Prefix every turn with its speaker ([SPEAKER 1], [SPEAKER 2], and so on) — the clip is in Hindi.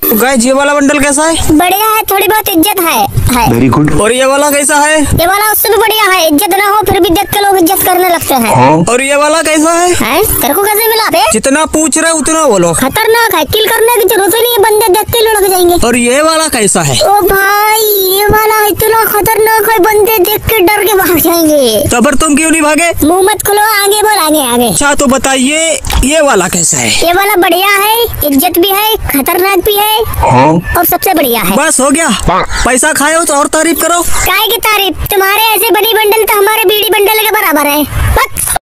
[SPEAKER 1] गाइस ये वाला बंडल कैसा है?
[SPEAKER 2] बढ़िया है, थोड़ी बहुत इज्जत है।
[SPEAKER 1] Very good. और ये वाला कैसा है?
[SPEAKER 2] ये वाला उससे भी बढ़िया है, इज्जत ना हो फिर भी देख के लोग इज्जत करने लगते हैं।
[SPEAKER 1] और ये वाला कैसा है?
[SPEAKER 2] तेरे को कैसे मिला बे?
[SPEAKER 1] जितना पूछ रहे उतना बोलो।
[SPEAKER 2] खतरनाक है, किल करने की जरूरत ही नहीं है, बंदे देख के लुढ़क जाएंगे।
[SPEAKER 1] और ये वाला कैसा है?
[SPEAKER 2] ओ भाई ये वाला इतना खतरनाक है, बंदे देख के डर के भाग जाएंगे।
[SPEAKER 1] तो फिर तुम क्यों नहीं भागे?
[SPEAKER 2] मुंह मत खुलो, आगे बोल, आगे आगे।
[SPEAKER 1] अच्छा तो बताइए ये वाला कैसा है?
[SPEAKER 2] ये वाला बढ़िया है, इज्जत भी है, खतरनाक भी है और सबसे बढ़िया है।
[SPEAKER 1] बस हो गया? पैसा खाए हो तो और तारीफ करो।
[SPEAKER 2] काय की तारीफ? तुम्हारे ऐसे बड़ी बंडल तो हमारे बीड़ी बंडल के बराबर है।